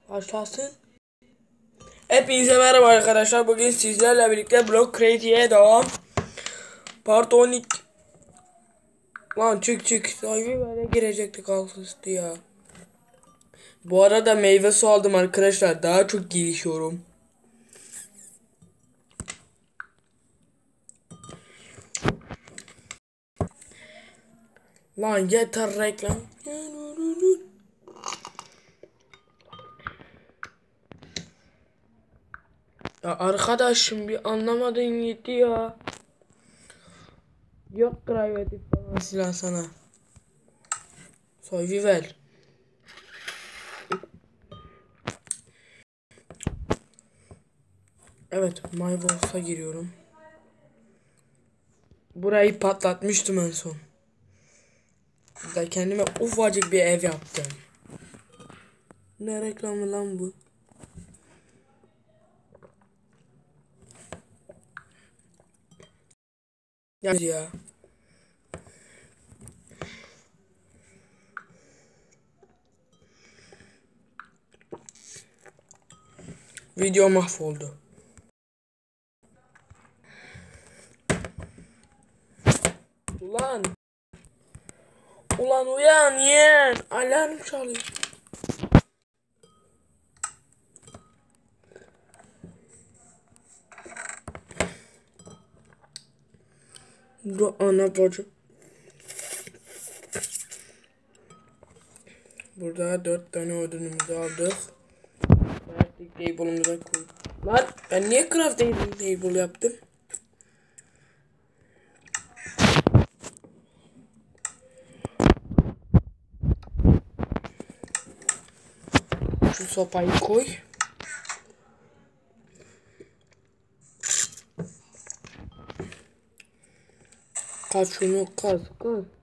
Başlasın. Hepinize merhaba arkadaşlar. Bugün sizlerle birlikte Block Crazy'ye devam. Part 12. Lan çık. Sahibi böyle girecektik alt üstü ya. Bu arada meyve su aldım arkadaşlar. Daha çok gelişiyorum. Lan yeter reklam. Ya arkadaşım bir anlamadın gitti ya. Yok kreatif falan silah sana. Soyvi ver. Evet, Maybols'a giriyorum. Burayı patlatmıştım en son. Da kendime ufacık bir ev yaptım. Ne reklamı lan bu? Ya. Video mahvoldu. Ulan. Ulan uyan yeğen. Alarm çalıyor. Bu ana bacı. Burada 4 tane odunumuzu aldık. Crafting table'ımıza koyduk. Lan ben niye crafting table yaptım? Şu sopayı koy. Kaç şunu kaz.